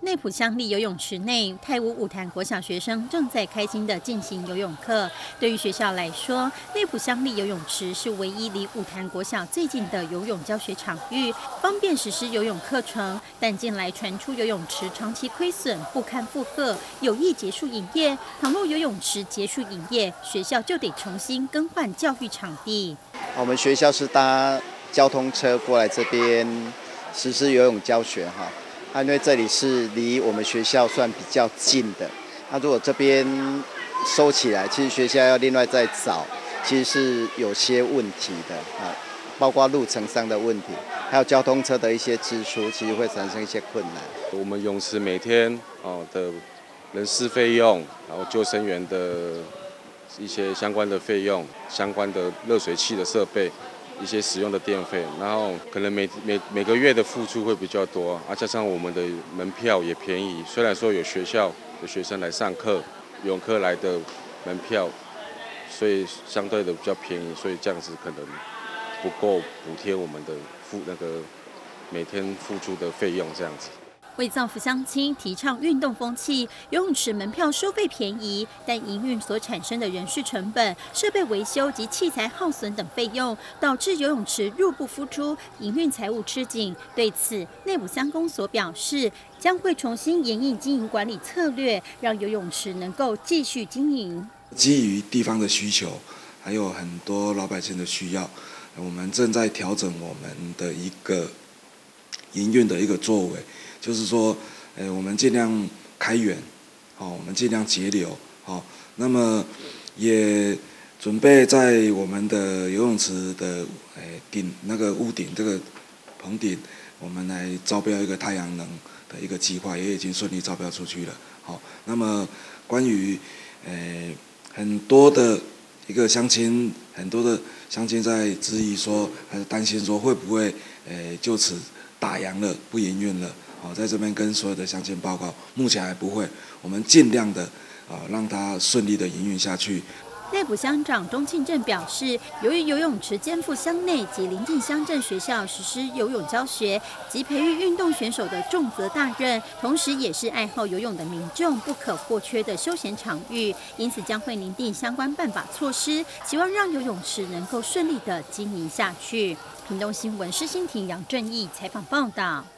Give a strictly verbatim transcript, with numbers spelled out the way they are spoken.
内埔乡立游泳池内，泰武五潭国小学生正在开心地进行游泳课。对于学校来说，内埔乡立游泳池是唯一离五潭国小最近的游泳教学场域，方便实施游泳课程。但近来传出游泳池长期亏损，不堪负荷，有意结束营业。倘若游泳池结束营业，学校就得重新更换教育场地。 我们学校是搭交通车过来这边实施游泳教学哈。啊，因为这里是离我们学校算比较近的，那如果这边收起来，其实学校要另外再找，其实是有些问题的啊，包括路程上的问题，还有交通车的一些支出，其实会产生一些困难。 我们泳池每天哦的人事费用，然后救生员的一些相关的费用，相关的热水器的设备。一些使用的电费，然后可能每每每个月的付出会比较多，啊，加上我们的门票也便宜。虽然说有学校的学生来上课，游泳课来的门票，所以相对的比较便宜，所以这样子可能不够补贴我们的付那个每天付出的费用这样子。 为造福乡亲，提倡运动风气，游泳池门票收费便宜，但营运所产生的人事成本、设备维修及器材耗损等费用，导致游泳池入不敷出，营运财务吃紧。对此，内埔乡公所表示，将会重新研议经营管理策略，让游泳池能够继续经营。 基于地方的需求，还有很多老百姓的需要，我们正在调整我们的一个营运的一个作为。就是说，呃，我们尽量开源，好，我们尽量节流，好，那么也准备在我们的游泳池的呃顶那个屋顶这个棚顶，我们来招标一个太阳能的一个计划，也已经顺利招标出去了，好，那么关于呃很多的一个乡亲，很多的乡亲在质疑说，还是担心说会不会呃就此打烊了，不营运了。好，在这边跟所有的乡亲报告，目前还不会，我们尽量的啊让它顺利的营运下去。 内埔乡长钟庆正表示，由于游泳池肩负乡内及邻近乡镇学校实施游泳教学及培育运动选手的重责大任，同时也是爱好游泳的民众不可或缺的休闲场域，因此将会拟定相关办法措施，希望让游泳池能够顺利的经营下去。屏东新闻施欣婷、杨正义采访报道。